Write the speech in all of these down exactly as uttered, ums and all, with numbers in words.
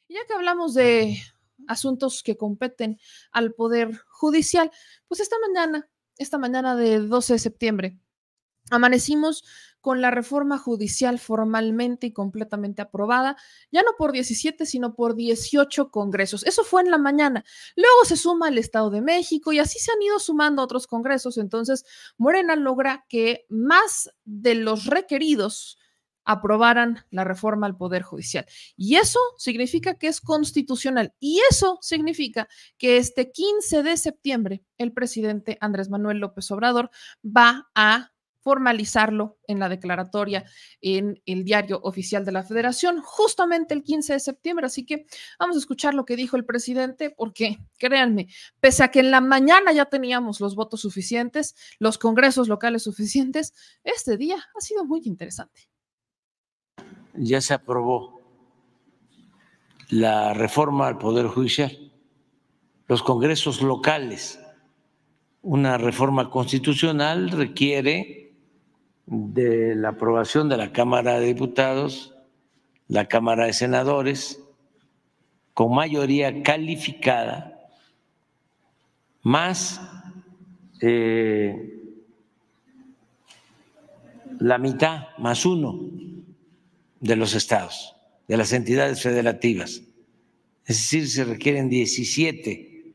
Y ya que hablamos de asuntos que competen al Poder Judicial, pues esta mañana, esta mañana de doce de septiembre, amanecimos con la reforma judicial formalmente y completamente aprobada, ya no por diecisiete, sino por dieciocho congresos. Eso fue en la mañana. Luego se suma el Estado de México y así se han ido sumando otros congresos. Entonces, Morena logra que más de los requeridos aprobaran la reforma al Poder Judicial. Y eso significa que es constitucional. Y eso significa que este quince de septiembre el presidente Andrés Manuel López Obrador va a formalizarlo en la declaratoria en el Diario Oficial de la Federación, justamente el quince de septiembre. Así que vamos a escuchar lo que dijo el presidente, porque créanme, pese a que en la mañana ya teníamos los votos suficientes, los congresos locales suficientes, este día ha sido muy interesante. Ya se aprobó la reforma al Poder Judicial, los congresos locales. Una reforma constitucional requiere de la aprobación de la Cámara de Diputados, la Cámara de Senadores, con mayoría calificada, más eh, la mitad, más uno de los estados, de las entidades federativas. Es decir, se requieren diecisiete.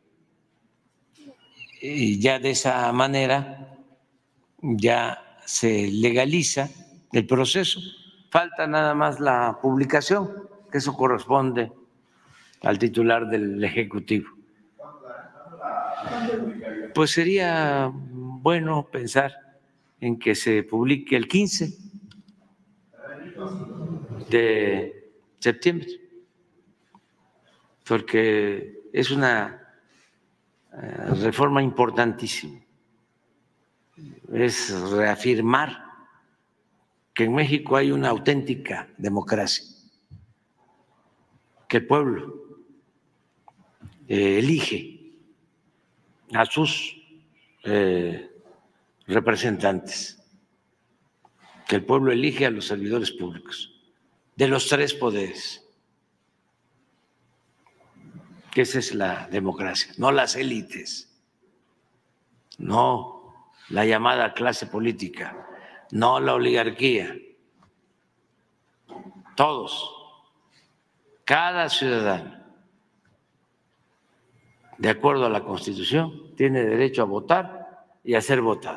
Y ya de esa manera ya se legaliza el proceso. Falta nada más la publicación, que eso corresponde al titular del Ejecutivo. Pues sería bueno pensar en que se publique el quince de septiembre, porque es una reforma importantísima. Es reafirmar que en México hay una auténtica democracia, que el pueblo eh, elige a sus eh, representantes, que el pueblo elige a los servidores públicos de los tres poderes, que esa es la democracia, no las élites, no la llamada clase política, no la oligarquía. Todos, cada ciudadano, de acuerdo a la Constitución, tiene derecho a votar y a ser votado.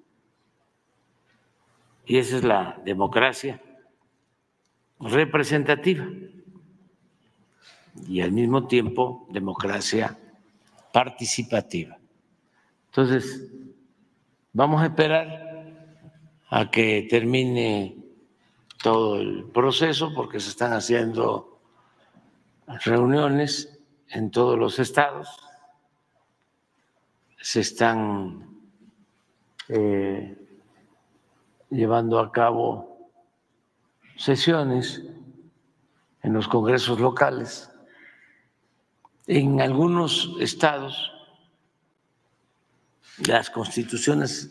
Y esa es la democracia representativa y al mismo tiempo democracia participativa. Entonces, vamos a esperar a que termine todo el proceso, porque se están haciendo reuniones en todos los estados, se están eh, llevando a cabo sesiones en los congresos locales. En algunos estados las constituciones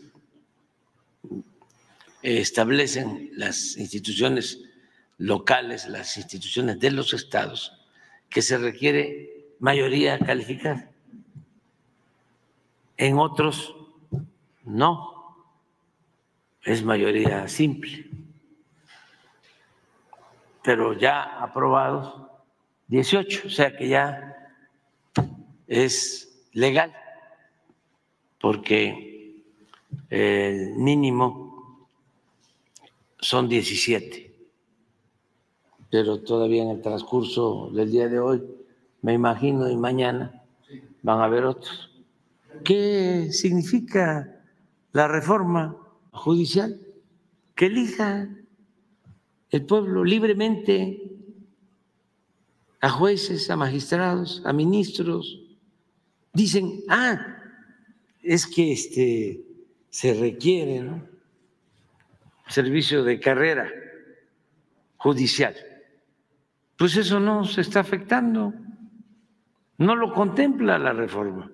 establecen, las instituciones locales, las instituciones de los estados, que se requiere mayoría calificada. En otros no, es mayoría simple. Pero ya aprobados dieciocho, o sea que ya es legal, porque el mínimo son diecisiete, pero todavía en el transcurso del día de hoy, me imagino, y mañana van a haber otros. ¿Qué significa la reforma judicial? Que elija el pueblo libremente a jueces, a magistrados, a ministros. Dicen, ah, es que este, se requiere, ¿no?, servicio de carrera judicial. Pues eso no se está afectando, no lo contempla la reforma.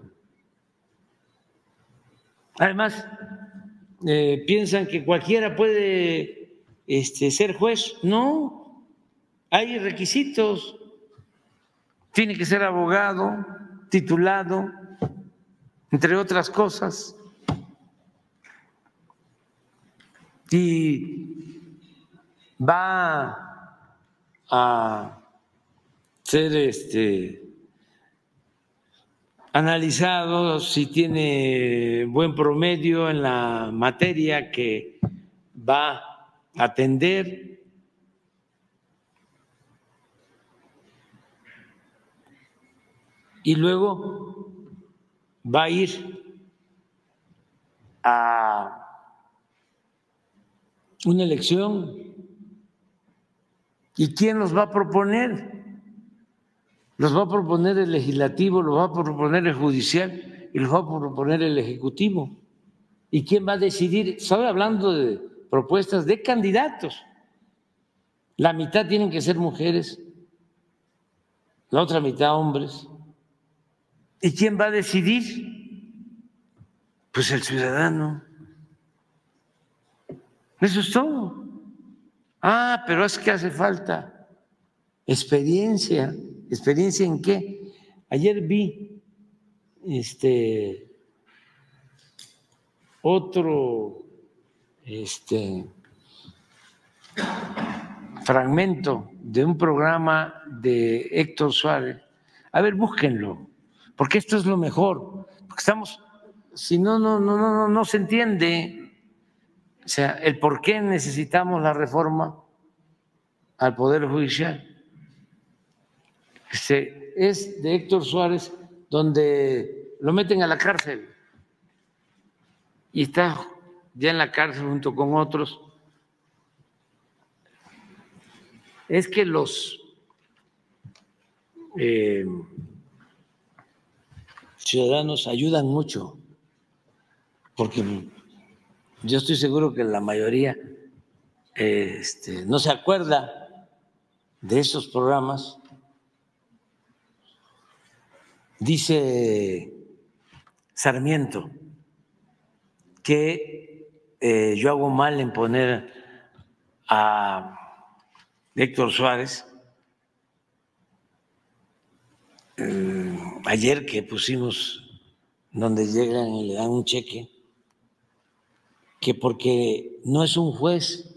Además, eh, piensan que cualquiera puede este, ser juez. No, hay requisitos. tiene que ser abogado, titulado, entre otras cosas. Y va a ser este, analizado si tiene buen promedio en la materia que va a atender. Y luego va a ir a una elección. ¿Y quién los va a proponer? Los va a proponer el legislativo, los va a proponer el judicial y los va a proponer el ejecutivo. ¿Y quién va a decidir? Estoy hablando de propuestas de candidatos. La mitad tienen que ser mujeres, la otra mitad hombres. ¿Y quién va a decidir? Pues el ciudadano. Eso es todo. Ah, pero es que hace falta experiencia. ¿Experiencia en qué? Ayer vi este otro este fragmento de un programa de Héctor Suárez. A ver, búsquenlo, porque esto es lo mejor. Porque estamos, si no, no, no, no, no, no se entiende. O sea, el por qué necesitamos la reforma al Poder Judicial. Este, es de Héctor Suárez, donde lo meten a la cárcel y está ya en la cárcel junto con otros. Es que los eh, ciudadanos ayudan mucho, porque yo estoy seguro que la mayoría eh, este, no se acuerda de esos programas. Dice Sarmiento que eh, yo hago mal en poner a Héctor Suárez. Eh, ayer que pusimos donde llegan y le dan un cheque, que porque no es un juez,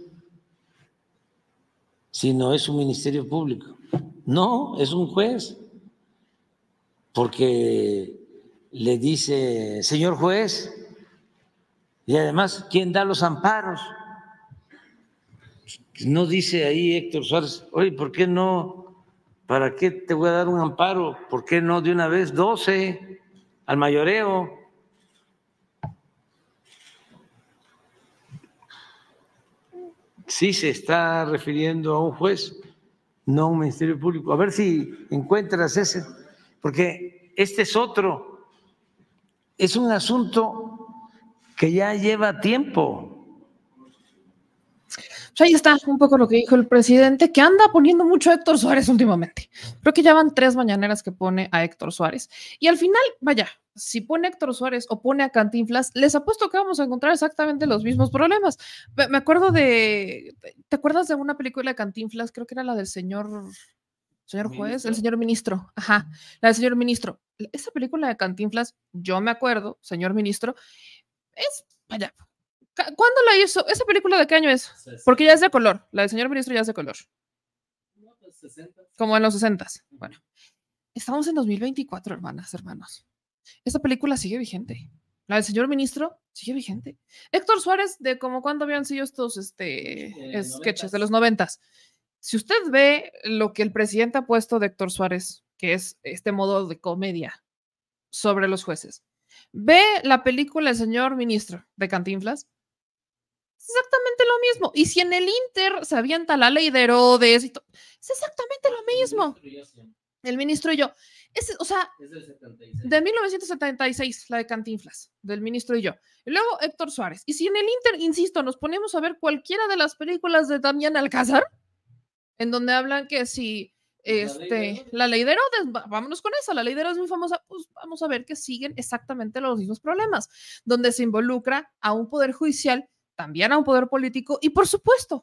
sino es un ministerio público. No, es un juez, porque le dice, señor juez, y además, ¿quién da los amparos? No dice ahí Héctor Suárez, oye, ¿por qué no? ¿Para qué te voy a dar un amparo? ¿Por qué no de una vez doce al mayoreo? Sí se está refiriendo a un juez, no a un ministerio público. A ver si encuentras ese, porque este es otro. Es un asunto que ya lleva tiempo. Pues ahí está un poco lo que dijo el presidente, que anda poniendo mucho a Héctor Suárez últimamente. Creo que ya van tres mañaneras que pone a Héctor Suárez. Y al final, vaya, si pone a Héctor Suárez o pone a Cantinflas, les apuesto que vamos a encontrar exactamente los mismos problemas. Me acuerdo de... ¿Te acuerdas de una película de Cantinflas? Creo que era la del señor... Señor juez, ¿Ministro? El señor ministro. Ajá, la del señor ministro. Esa película de Cantinflas, yo me acuerdo, señor ministro, es... Vaya... ¿Cuándo la hizo? ¿Esa película de qué año es? Porque ya es de color. La del señor ministro ya es de color. Como en los sesentas. Bueno, estamos en dos mil veinticuatro, hermanas, hermanos. Esta película sigue vigente. La del señor ministro sigue vigente. Héctor Suárez, de como cuándo habían sido estos este, eh, sketches de los noventas. Si usted ve lo que el presidente ha puesto de Héctor Suárez, que es este modo de comedia sobre los jueces, ve la película El señor ministro de Cantinflas, exactamente lo mismo. Y si en el Inter se avienta la ley de Herodes, y es exactamente lo mismo. El ministro y yo. Es, o sea, es del setenta y seis. De mil novecientos setenta y seis, la de Cantinflas, del ministro y yo. Y luego Héctor Suárez. Y si en el Inter, insisto, nos ponemos a ver cualquiera de las películas de Damián Alcázar, en donde hablan que si este, la ley de Herodes, vámonos con esa, la ley de Herodes es muy famosa, pues vamos a ver que siguen exactamente los mismos problemas, donde se involucra a un poder judicial, también a un poder político y, por supuesto,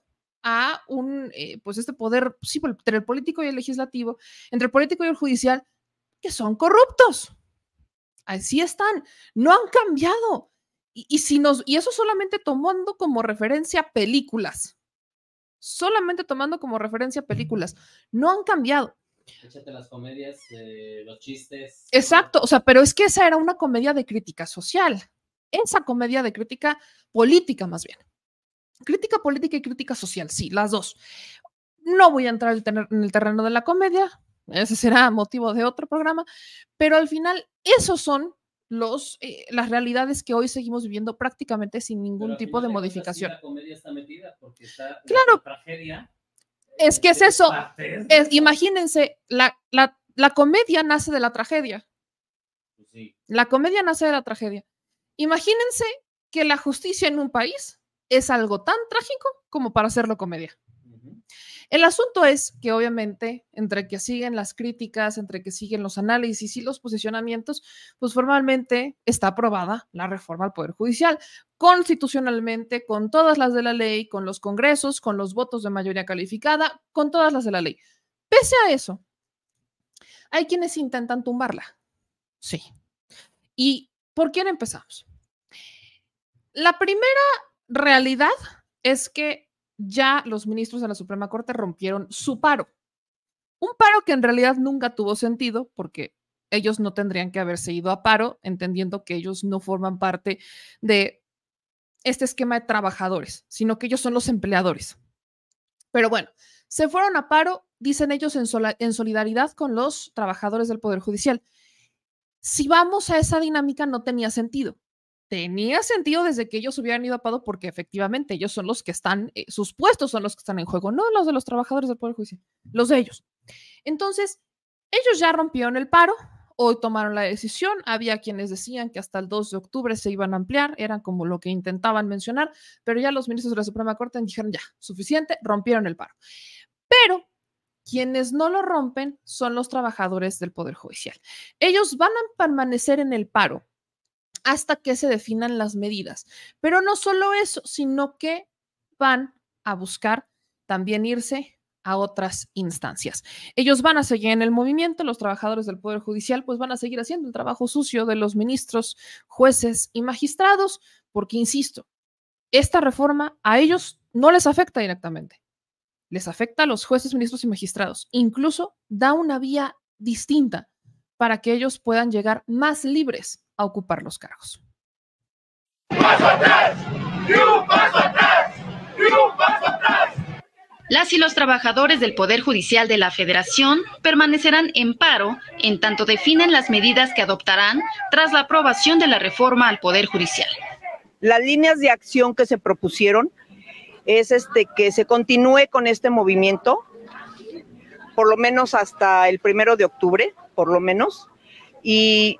a un, eh, pues este poder, sí, entre el político y el legislativo, entre el político y el judicial, que son corruptos. Así están, no han cambiado. Y, y, si nos, y eso solamente tomando como referencia películas, solamente tomando como referencia películas, no han cambiado. Échate las comedias, eh, los chistes. Exacto, o sea, pero es que esa era una comedia de crítica social, esa comedia de crítica política más bien. Crítica política y crítica social, sí, las dos. No voy a entrar en el terreno de la comedia, ese será motivo de otro programa, pero al final esos son los, eh, las realidades que hoy seguimos viviendo prácticamente sin ningún tipo de modificación. La comedia está metida porque está claro. La tragedia. Es que es eso. Es, imagínense, la, la, la comedia nace de la tragedia. Sí. La comedia nace de la tragedia. Imagínense que la justicia en un país es algo tan trágico como para hacerlo comedia. Uh-huh. El asunto es que obviamente entre que siguen las críticas, entre que siguen los análisis y los posicionamientos, pues formalmente está aprobada la reforma al Poder Judicial, constitucionalmente, con todas las de la ley, con los congresos, con los votos de mayoría calificada, con todas las de la ley. Pese a eso, hay quienes intentan tumbarla. Sí. ¿Y por quién empezamos? La primera realidad es que ya los ministros de la Suprema Corte rompieron su paro. Un paro que en realidad nunca tuvo sentido porque ellos no tendrían que haberse ido a paro, entendiendo que ellos no forman parte de este esquema de trabajadores, sino que ellos son los empleadores. Pero bueno, se fueron a paro, dicen ellos, en, sola, en solidaridad con los trabajadores del Poder Judicial. Si vamos a esa dinámica, no tenía sentido. Tenía sentido desde que ellos hubieran ido a paro porque efectivamente ellos son los que están, eh, sus puestos son los que están en juego, no los de los trabajadores del Poder Judicial, los de ellos. Entonces, ellos ya rompieron el paro, hoy tomaron la decisión, había quienes decían que hasta el dos de octubre se iban a ampliar, eran como lo que intentaban mencionar, pero ya los ministros de la Suprema Corte dijeron ya, suficiente, rompieron el paro. Pero quienes no lo rompen son los trabajadores del Poder Judicial. Ellos van a permanecer en el paro hasta que se definan las medidas. Pero no solo eso, sino que van a buscar también irse a otras instancias. Ellos van a seguir en el movimiento, los trabajadores del Poder Judicial pues van a seguir haciendo el trabajo sucio de los ministros, jueces y magistrados, porque, insisto, esta reforma a ellos no les afecta directamente, les afecta a los jueces, ministros y magistrados. Incluso da una vía distinta para que ellos puedan llegar más libres a ocupar los cargos. ¡Paso atrás! ¡Y un paso atrás! ¡Y un paso atrás! Las y los trabajadores del Poder Judicial de la Federación permanecerán en paro en tanto definen las medidas que adoptarán tras la aprobación de la reforma al Poder Judicial. Las líneas de acción que se propusieron es este, que se continúe con este movimiento, por lo menos hasta el primero de octubre, por lo menos, y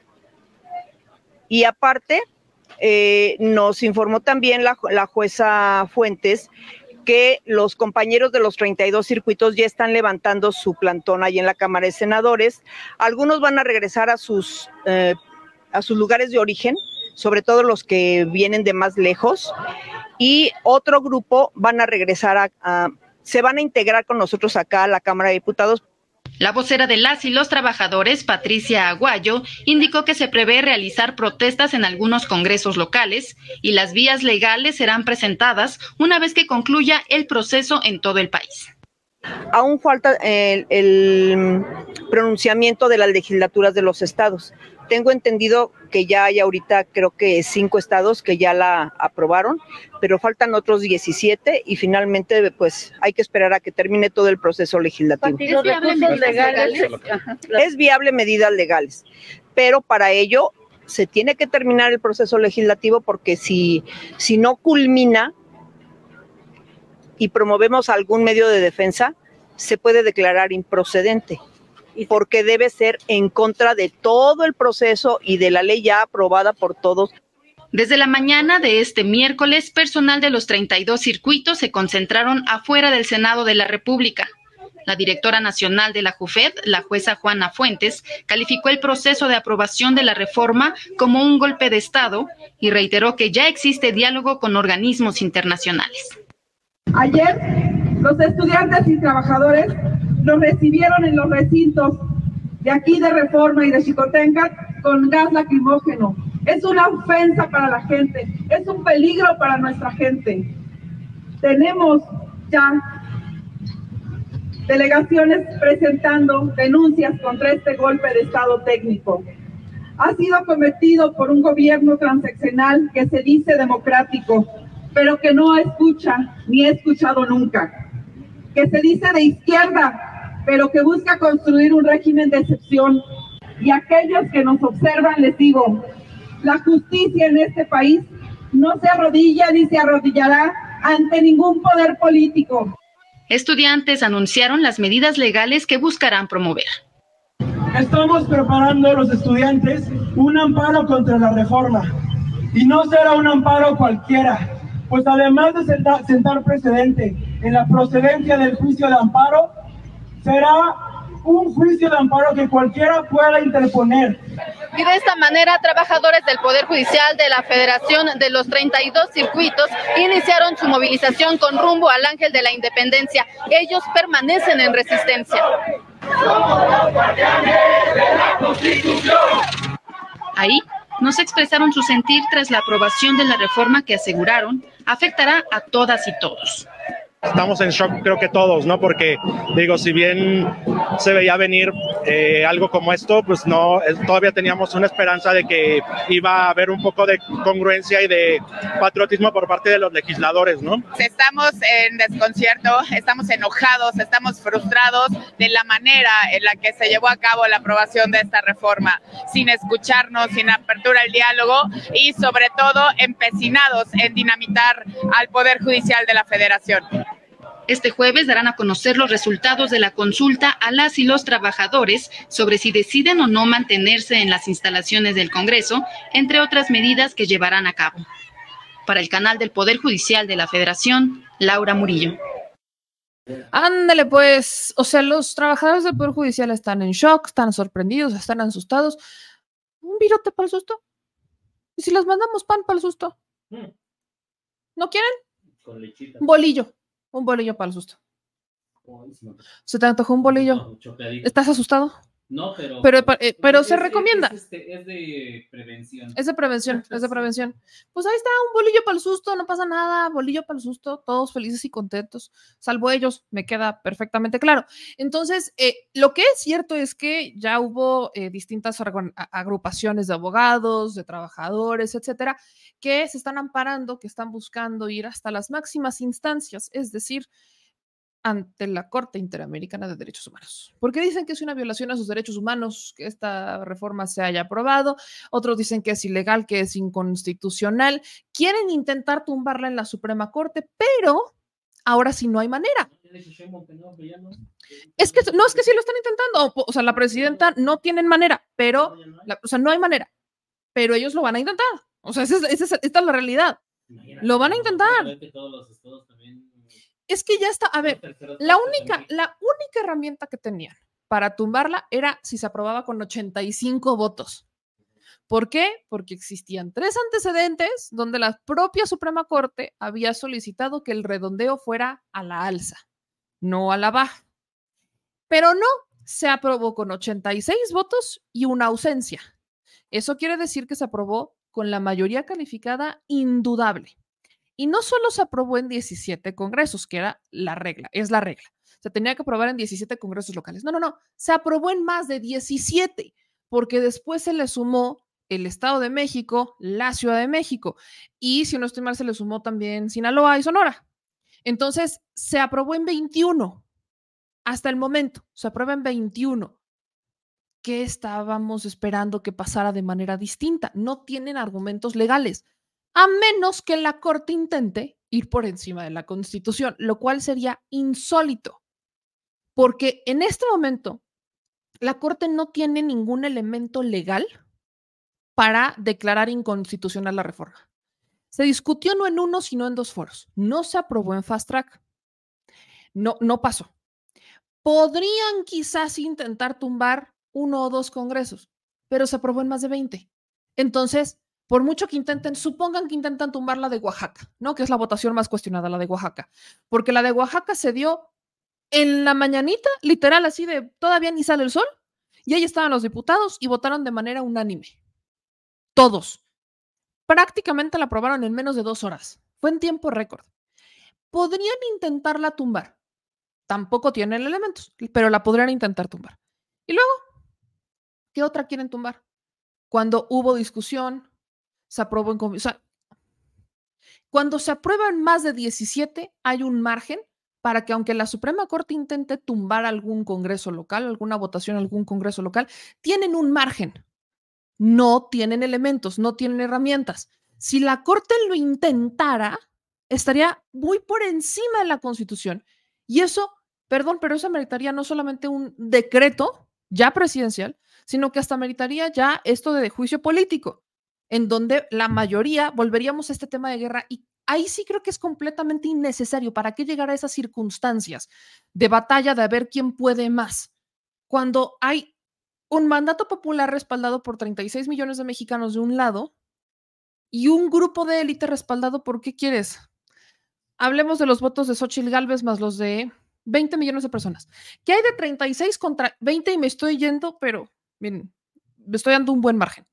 Y aparte, eh, nos informó también la, la jueza Fuentes que los compañeros de los treinta y dos circuitos ya están levantando su plantón ahí en la Cámara de Senadores. Algunos van a regresar a sus, eh, a sus lugares de origen, sobre todo los que vienen de más lejos, y otro grupo van a regresar a, a se van a integrar con nosotros acá a la Cámara de Diputados. La vocera de las y los trabajadores, Patricia Aguayo, indicó que se prevé realizar protestas en algunos congresos locales y las vías legales serán presentadas una vez que concluya el proceso en todo el país. Aún falta el, el pronunciamiento de las legislaturas de los estados. Tengo entendido que ya hay ahorita creo que cinco estados que ya la aprobaron, pero faltan otros diecisiete y finalmente pues hay que esperar a que termine todo el proceso legislativo. ¿Es viable medidas legales? Es viable medidas legales, pero para ello se tiene que terminar el proceso legislativo porque si, si no culmina y promovemos algún medio de defensa, se puede declarar improcedente, porque debe ser en contra de todo el proceso y de la ley ya aprobada por todos. Desde la mañana de este miércoles, personal de los treinta y dos circuitos se concentraron afuera del Senado de la República. La directora nacional de la JUFED, la jueza Juana Fuentes, calificó el proceso de aprobación de la reforma como un golpe de Estado y reiteró que ya existe diálogo con organismos internacionales. Ayer, los estudiantes y trabajadores nos recibieron en los recintos de aquí de Reforma y de Xicoténcatl con gas lacrimógeno. Es una ofensa para la gente, es un peligro para nuestra gente. Tenemos ya delegaciones presentando denuncias contra este golpe de estado técnico. Ha sido cometido por un gobierno transeccional que se dice democrático, pero que no escucha ni he escuchado nunca. Que se dice de izquierda, pero que busca construir un régimen de excepción. Y a aquellos que nos observan les digo, la justicia en este país no se arrodilla ni se arrodillará ante ningún poder político. Estudiantes anunciaron las medidas legales que buscarán promover. Estamos preparando los estudiantes un amparo contra la reforma. Y no será un amparo cualquiera, pues además de sentar, sentar precedente en la procedencia del juicio de amparo, será un juicio de amparo que cualquiera pueda interponer. Y de esta manera, trabajadores del Poder Judicial de la Federación de los treinta y dos circuitos iniciaron su movilización con rumbo al Ángel de la Independencia. Ellos permanecen en resistencia. Somos los guardianes de la Constitución. Ahí nos expresaron su sentir tras la aprobación de la reforma que aseguraron afectará a todas y todos. Estamos en shock, creo que todos, ¿no? Porque, digo, si bien se veía venir eh, algo como esto, pues no, eh, todavía teníamos una esperanza de que iba a haber un poco de congruencia y de patriotismo por parte de los legisladores, ¿no? Estamos en desconcierto, estamos enojados, estamos frustrados de la manera en la que se llevó a cabo la aprobación de esta reforma, sin escucharnos, sin apertura al diálogo y sobre todo empecinados en dinamitar al Poder Judicial de la Federación. Este jueves darán a conocer los resultados de la consulta a las y los trabajadores sobre si deciden o no mantenerse en las instalaciones del Congreso, entre otras medidas que llevarán a cabo. Para el canal del Poder Judicial de la Federación, Laura Murillo. Ándale pues, o sea, los trabajadores del Poder Judicial están en shock, están sorprendidos, están asustados. Un virote para el susto. ¿Y si les mandamos pan para el susto? ¿No quieren? Con lechita. Un bolillo. Un bolillo para el susto. ¿Se te antojó un bolillo? No, ¿Estás asustado? No, pero... Pero, eh, pero es, se es, recomienda. Es, este, es de prevención. Es de prevención, es de prevención. Pues ahí está, un bolillo para el susto, no pasa nada, bolillo para el susto, todos felices y contentos, salvo ellos, me queda perfectamente claro. Entonces, eh, lo que es cierto es que ya hubo eh, distintas agrupaciones de abogados, de trabajadores, etcétera, que se están amparando, que están buscando ir hasta las máximas instancias, es decir, ante la Corte Interamericana de Derechos Humanos, porque dicen que es una violación a sus derechos humanos que esta reforma se haya aprobado, otros dicen que es ilegal, que es inconstitucional, quieren intentar tumbarla en la Suprema Corte, pero ahora sí no hay manera. Es que no, es que sí lo están intentando, o, o sea, la presidenta no tienen manera, pero, la, o sea, no hay manera, pero ellos lo van a intentar, o sea, esa es, esa es, esta es la realidad, lo van a intentar. Es que ya está, a ver, la única, la única herramienta que tenían para tumbarla era si se aprobaba con ochenta y cinco votos. ¿Por qué? Porque existían tres antecedentes donde la propia Suprema Corte había solicitado que el redondeo fuera a la alza, no a la baja. Pero no, se aprobó con ochenta y seis votos y una ausencia. Eso quiere decir que se aprobó con la mayoría calificada indudable. Y no solo se aprobó en diecisiete congresos, que era la regla, es la regla. Se tenía que aprobar en diecisiete congresos locales. No, no, no. Se aprobó en más de diecisiete, porque después se le sumó el Estado de México, la Ciudad de México, y si no estoy mal, se le sumó también Sinaloa y Sonora. Entonces, se aprobó en veintiuno. Hasta el momento, se aprueba en veintiuno. ¿Qué estábamos esperando que pasara de manera distinta? No tienen argumentos legales, a menos que la Corte intente ir por encima de la Constitución, lo cual sería insólito, porque en este momento la Corte no tiene ningún elemento legal para declarar inconstitucional la reforma. Se discutió no en uno, sino en dos foros. No se aprobó en fast track. No, no pasó. Podrían quizás intentar tumbar uno o dos congresos, pero se aprobó en más de veinte. Entonces, por mucho que intenten, supongan que intentan tumbar la de Oaxaca, ¿no? Que es la votación más cuestionada, la de Oaxaca, porque la de Oaxaca se dio en la mañanita, literal, así de todavía ni sale el sol, y ahí estaban los diputados y votaron de manera unánime. Todos. Prácticamente la aprobaron en menos de dos horas. Fue en tiempo récord. Podrían intentarla tumbar. Tampoco tienen elementos, pero la podrían intentar tumbar. Y luego, ¿qué otra quieren tumbar? Cuando hubo discusión, se aprobó en comisión. O sea, cuando se aprueban más de diecisiete, hay un margen para que, aunque la Suprema Corte intente tumbar algún congreso local, alguna votación, algún congreso local, tienen un margen. No tienen elementos, no tienen herramientas. Si la Corte lo intentara, estaría muy por encima de la Constitución. Y eso, perdón, pero eso meritaría no solamente un decreto ya presidencial, sino que hasta meritaría ya esto de juicio político, en donde la mayoría volveríamos a este tema de guerra, y ahí sí creo que es completamente innecesario. ¿Para qué llegar a esas circunstancias de batalla, de a ver quién puede más? Cuando hay un mandato popular respaldado por treinta y seis millones de mexicanos de un lado y un grupo de élite respaldado por, ¿qué quieres? Hablemos de los votos de Xóchitl Gálvez más los de veinte millones de personas. ¿Qué hay de treinta y seis contra veinte? Y me estoy yendo, pero miren, me estoy dando un buen margen.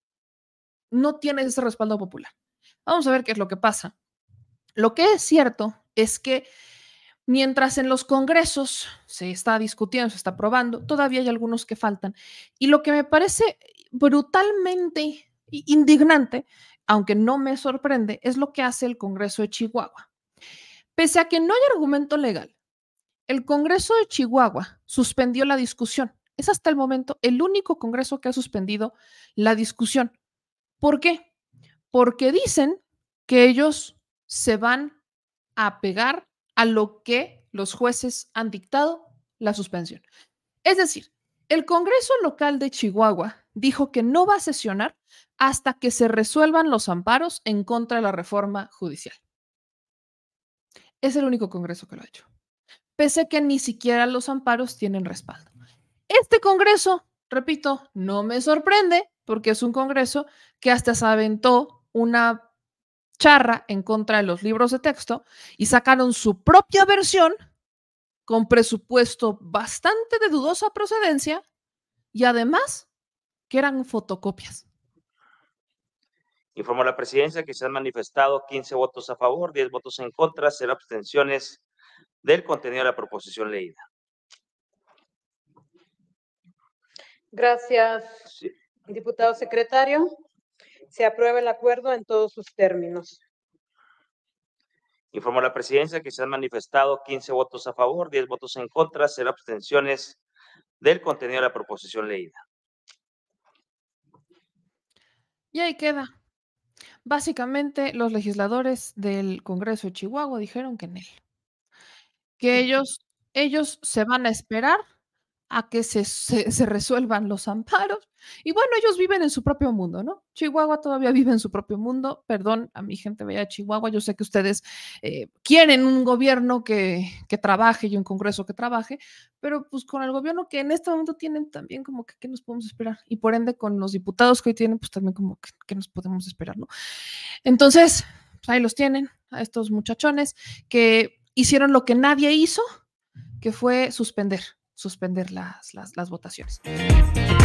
No tienes ese respaldo popular. Vamos a ver qué es lo que pasa. Lo que es cierto es que mientras en los congresos se está discutiendo, se está aprobando, todavía hay algunos que faltan. Y lo que me parece brutalmente indignante, aunque no me sorprende, es lo que hace el Congreso de Chihuahua. Pese a que no hay argumento legal, el Congreso de Chihuahua suspendió la discusión. Es hasta el momento el único congreso que ha suspendido la discusión. ¿Por qué? Porque dicen que ellos se van a apegar a lo que los jueces han dictado, la suspensión. Es decir, el Congreso local de Chihuahua dijo que no va a sesionar hasta que se resuelvan los amparos en contra de la reforma judicial. Es el único Congreso que lo ha hecho, pese a que ni siquiera los amparos tienen respaldo. Este Congreso, repito, no me sorprende, porque es un Congreso que hasta se aventó una charra en contra de los libros de texto y sacaron su propia versión con presupuesto bastante de dudosa procedencia y además que eran fotocopias. Informó la presidencia que se han manifestado quince votos a favor, diez votos en contra, cero abstenciones del contenido de la proposición leída. Gracias, sí. Diputado secretario. Se aprueba el acuerdo en todos sus términos. Informó la presidencia que se han manifestado quince votos a favor, diez votos en contra, cero abstenciones del contenido de la proposición leída. Y ahí queda. Básicamente, los legisladores del Congreso de Chihuahua dijeron que en él, que ellos, ellos se van a esperar a que se, se, se resuelvan los amparos. Y bueno, ellos viven en su propio mundo, ¿no? Chihuahua todavía vive en su propio mundo. Perdón a mi gente bella de Chihuahua, yo sé que ustedes eh, quieren un gobierno que, que trabaje y un Congreso que trabaje, pero pues con el gobierno que en este momento tienen también como que ¿qué nos podemos esperar? Y por ende con los diputados que hoy tienen, pues también como que ¿qué nos podemos esperar, no? Entonces, pues ahí los tienen, a estos muchachones que hicieron lo que nadie hizo, que fue suspender suspender las, las, las votaciones.